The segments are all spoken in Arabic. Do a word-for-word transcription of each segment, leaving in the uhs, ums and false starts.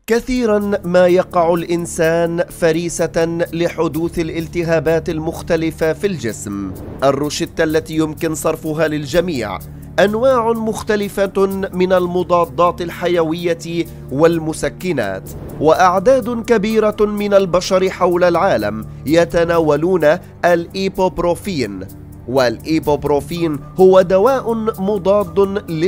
كثيرا ما يقع الإنسان فريسة لحدوث الالتهابات المختلفة في الجسم. الروشتة التي يمكن صرفها للجميع أنواع مختلفة من المضادات الحيوية والمسكنات، وأعداد كبيرة من البشر حول العالم يتناولون الإيبوبروفين. والإيبوبروفين هو دواء مضاد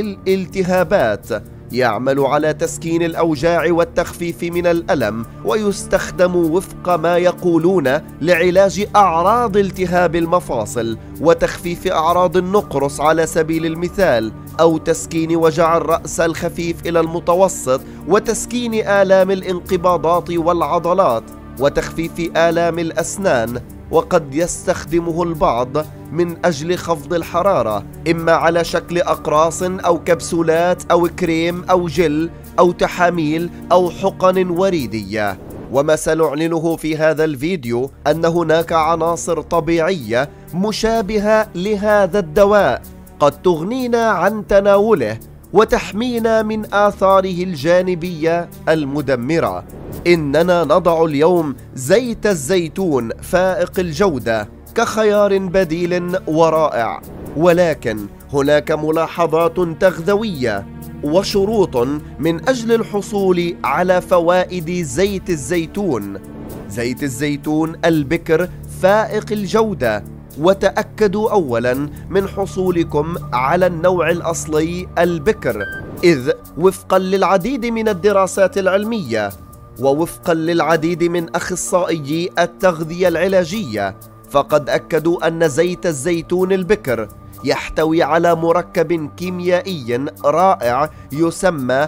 للالتهابات يعمل على تسكين الأوجاع والتخفيف من الألم، ويستخدم وفق ما يقولون لعلاج أعراض التهاب المفاصل وتخفيف أعراض النقرس على سبيل المثال، أو تسكين وجع الرأس الخفيف إلى المتوسط، وتسكين آلام الانقباضات والعضلات، وتخفيف آلام الأسنان. وقد يستخدمه البعض من أجل خفض الحرارة، إما على شكل أقراص أو كبسولات أو كريم أو جل أو تحاميل أو حقن وريدية. وما سنعلنه في هذا الفيديو أن هناك عناصر طبيعية مشابهة لهذا الدواء قد تغنينا عن تناوله وتحمينا من آثاره الجانبية المدمرة. إننا نضع اليوم زيت الزيتون فائق الجودة كخيار بديل ورائع، ولكن هناك ملاحظات تغذوية وشروط من أجل الحصول على فوائد زيت الزيتون. زيت الزيتون البكر فائق الجودة، وتأكدوا أولاً من حصولكم على النوع الأصلي البكر، إذ وفقاً للعديد من الدراسات العلمية ووفقاً للعديد من أخصائيي التغذية العلاجية، فقد أكدوا أن زيت الزيتون البكر يحتوي على مركب كيميائي رائع يسمى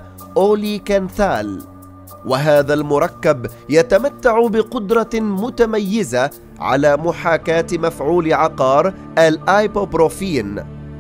أوليكانثال، وهذا المركب يتمتع بقدرة متميزة على محاكاة مفعول عقار الأيبوبروفين.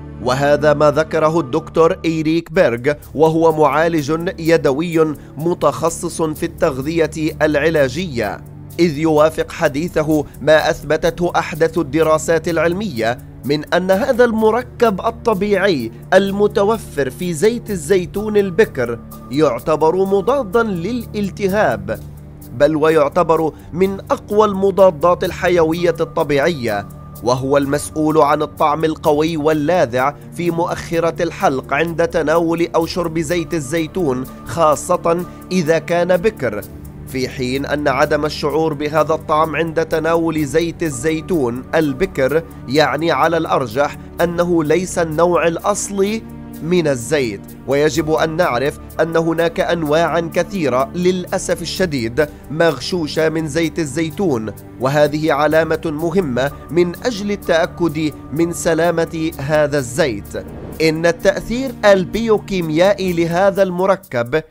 وهذا ما ذكره الدكتور إيريك بيرغ، وهو معالج يدوي متخصص في التغذية العلاجية، إذ يوافق حديثه ما أثبتته أحدث الدراسات العلمية من أن هذا المركب الطبيعي المتوفر في زيت الزيتون البكر يعتبر مضادا للالتهاب، بل ويعتبر من أقوى المضادات الحيوية الطبيعية، وهو المسؤول عن الطعم القوي واللاذع في مؤخرة الحلق عند تناول أو شرب زيت الزيتون، خاصة إذا كان بكر، في حين أن عدم الشعور بهذا الطعم عند تناول زيت الزيتون البكر يعني على الأرجح أنه ليس النوع الأصلي من الزيت. ويجب أن نعرف أن هناك أنواع كثيرة للأسف الشديد مغشوشة من زيت الزيتون، وهذه علامة مهمة من أجل التأكد من سلامة هذا الزيت. إن التأثير البيوكيميائي لهذا المركب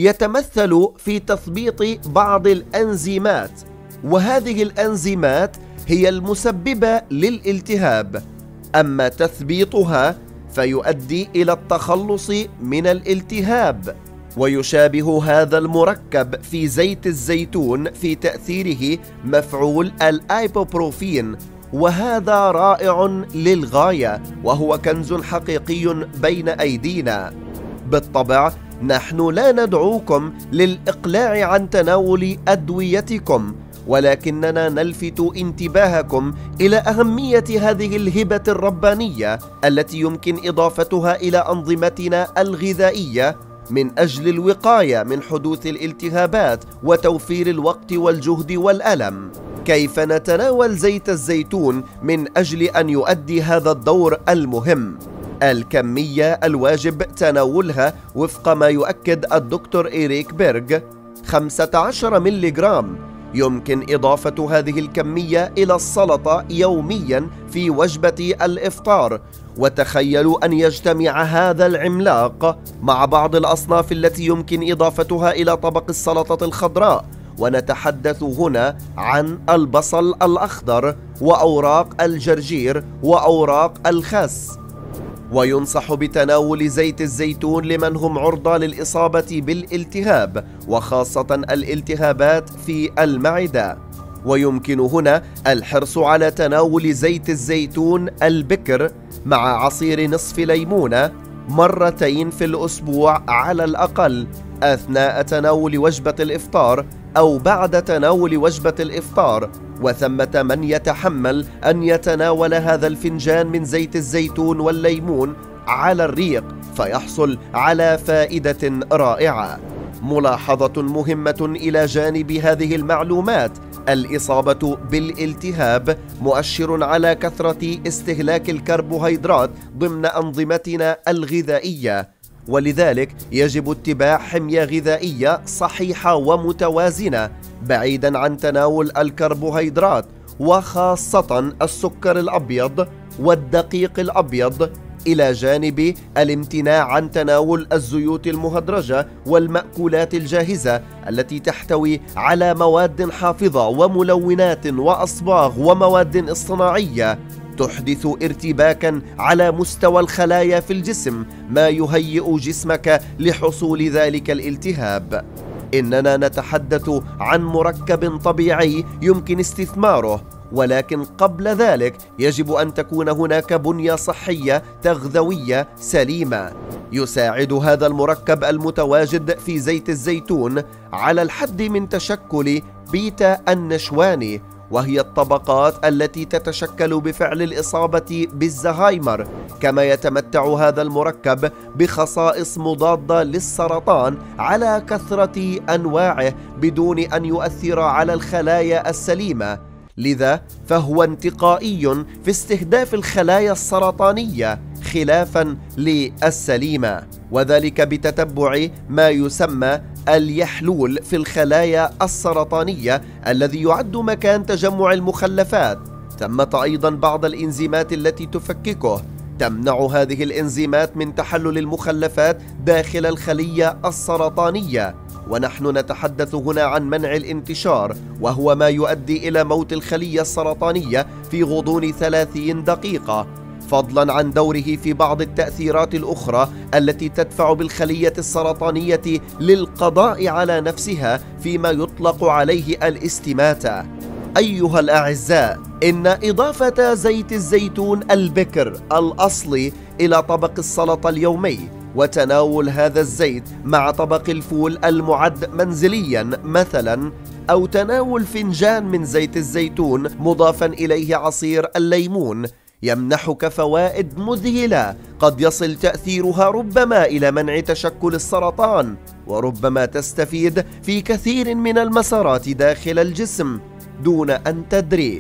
يتمثل في تثبيط بعض الأنزيمات، وهذه الأنزيمات هي المسببة للالتهاب، أما تثبيطها فيؤدي إلى التخلص من الالتهاب. ويشابه هذا المركب في زيت الزيتون في تأثيره مفعول الأيبوبروفين، وهذا رائع للغاية، وهو كنز حقيقي بين أيدينا. بالطبع نحن لا ندعوكم للإقلاع عن تناول أدويتكم، ولكننا نلفت انتباهكم إلى أهمية هذه الهبة الربانية التي يمكن إضافتها إلى أنظمتنا الغذائية من أجل الوقاية من حدوث الالتهابات وتوفير الوقت والجهد والألم. كيف نتناول زيت الزيتون من أجل أن يؤدي هذا الدور المهم؟ الكمية الواجب تناولها وفق ما يؤكد الدكتور إيريك بيرغ خمسة عشر ملغرام. يمكن إضافة هذه الكمية إلى السلطة يوميا في وجبة الإفطار، وتخيلوا أن يجتمع هذا العملاق مع بعض الأصناف التي يمكن إضافتها إلى طبق السلطة الخضراء. ونتحدث هنا عن البصل الأخضر وأوراق الجرجير وأوراق الخس. وينصح بتناول زيت الزيتون لمن هم عرضة للإصابة بالالتهاب، وخاصة الالتهابات في المعدة. ويمكن هنا الحرص على تناول زيت الزيتون البكر مع عصير نصف ليمونة مرتين في الأسبوع على الأقل، أثناء تناول وجبة الإفطار أو بعد تناول وجبة الإفطار، وثمة من يتحمل أن يتناول هذا الفنجان من زيت الزيتون والليمون على الريق فيحصل على فائدة رائعة. ملاحظة مهمة إلى جانب هذه المعلومات: الإصابة بالالتهاب مؤشر على كثرة استهلاك الكربوهيدرات ضمن أنظمتنا الغذائية، ولذلك يجب اتباع حمية غذائية صحيحة ومتوازنة بعيدا عن تناول الكربوهيدرات، وخاصة السكر الأبيض والدقيق الأبيض، إلى جانب الامتناع عن تناول الزيوت المهدرجة والمأكولات الجاهزة التي تحتوي على مواد حافظة وملونات وأصباغ ومواد اصطناعية تحدث ارتباكا على مستوى الخلايا في الجسم، ما يهيئ جسمك لحصول ذلك الالتهاب. إننا نتحدث عن مركب طبيعي يمكن استثماره، ولكن قبل ذلك يجب أن تكون هناك بنية صحية تغذوية سليمة. يساعد هذا المركب المتواجد في زيت الزيتون على الحد من تشكل بيتا النشواني، وهي الطبقات التي تتشكل بفعل الإصابة بالزهايمر. كما يتمتع هذا المركب بخصائص مضادة للسرطان على كثرة أنواعه بدون أن يؤثر على الخلايا السليمة، لذا فهو انتقائي في استهداف الخلايا السرطانية خلافا للسليمة، وذلك بتتبع ما يسمى اليحلول في الخلايا السرطانية الذي يعد مكان تجمع المخلفات. ثمة أيضا بعض الإنزيمات التي تفككه، تمنع هذه الإنزيمات من تحلل المخلفات داخل الخلية السرطانية، ونحن نتحدث هنا عن منع الانتشار، وهو ما يؤدي إلى موت الخلية السرطانية في غضون ثلاثين دقيقة، فضلا عن دوره في بعض التأثيرات الأخرى التي تدفع بالخلية السرطانية للقضاء على نفسها فيما يطلق عليه الاستماتة. أيها الأعزاء، إن إضافة زيت الزيتون البكر الأصلي إلى طبق السلطة اليومي وتناول هذا الزيت مع طبق الفول المعد منزليا مثلا، أو تناول فنجان من زيت الزيتون مضافا إليه عصير الليمون يمنحك فوائد مذهلة قد يصل تأثيرها ربما إلى منع تشكل السرطان، وربما تستفيد في كثير من المسارات داخل الجسم دون أن تدري.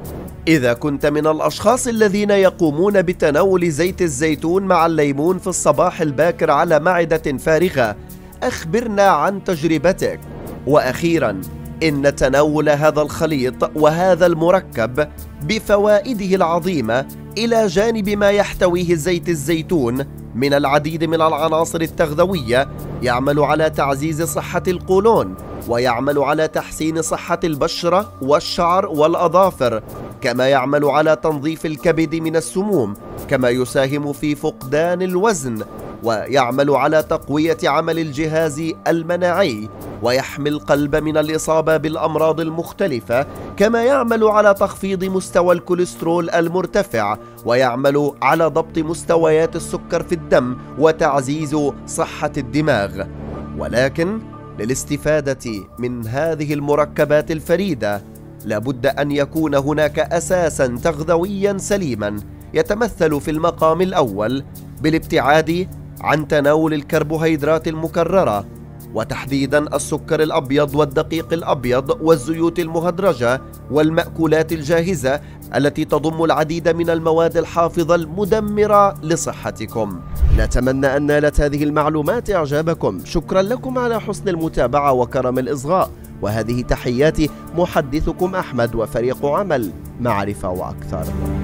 إذا كنت من الأشخاص الذين يقومون بتناول زيت الزيتون مع الليمون في الصباح الباكر على معدة فارغة، أخبرنا عن تجربتك. وأخيرا، إن تناول هذا الخليط وهذا المركب بفوائده العظيمة إلى جانب ما يحتويه زيت الزيتون من العديد من العناصر التغذوية يعمل على تعزيز صحة القولون، ويعمل على تحسين صحة البشرة والشعر والأظافر، كما يعمل على تنظيف الكبد من السموم، كما يساهم في فقدان الوزن، ويعمل على تقوية عمل الجهاز المناعي، ويحمي القلب من الإصابة بالأمراض المختلفة، كما يعمل على تخفيض مستوى الكوليسترول المرتفع، ويعمل على ضبط مستويات السكر في الدم وتعزيز صحة الدماغ. ولكن للاستفادة من هذه المركبات الفريدة لابد أن يكون هناك أساسا تغذويا سليما يتمثل في المقام الأول بالابتعاد عن تناول الكربوهيدرات المكررة، وتحديدا السكر الأبيض والدقيق الأبيض والزيوت المهدرجة والمأكولات الجاهزة التي تضم العديد من المواد الحافظة المدمرة لصحتكم. نتمنى أن نالت هذه المعلومات إعجابكم. شكرا لكم على حسن المتابعة وكرم الإصغاء، وهذه تحياتي محدثكم أحمد وفريق عمل معرفة وأكثر.